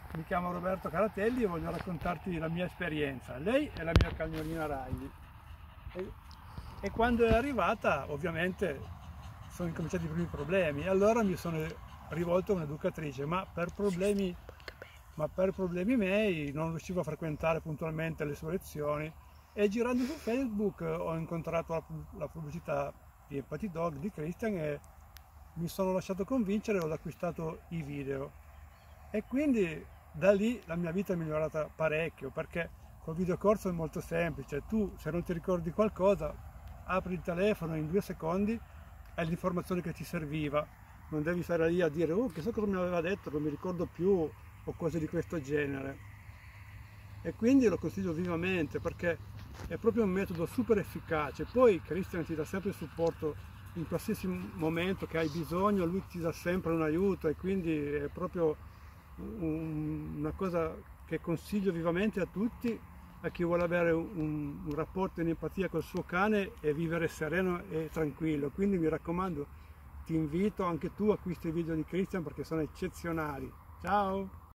mi chiamo Roberto Caratelli e voglio raccontarti la mia esperienza. Lei è la mia cagnolina Riley e quando è arrivata ovviamente sono incominciati i primi problemi, allora mi sono rivolto a un'educatrice, ma per problemi miei non riuscivo a frequentare puntualmente le sue lezioni e girando su Facebook ho incontrato la pubblicità di Empathy Dog di Christian e mi sono lasciato convincere e ho acquistato i video. E quindi da lì la mia vita è migliorata parecchio, perché col videocorso è molto semplice. Tu, se non ti ricordi qualcosa, apri il telefono in 2 secondi, hai l'informazione che ti serviva. Non devi stare lì a dire, oh, chissà cosa mi aveva detto, non mi ricordo più, o cose di questo genere. E quindi lo consiglio vivamente, perché è proprio un metodo super efficace. Poi Christian ti dà sempre il supporto in qualsiasi momento che hai bisogno, lui ti dà sempre un aiuto e quindi è proprio una cosa che consiglio vivamente a tutti, a chi vuole avere un rapporto in empatia col suo cane e vivere sereno e tranquillo. Quindi mi raccomando, ti invito anche tu a acquisti i video di Christian perché sono eccezionali. Ciao!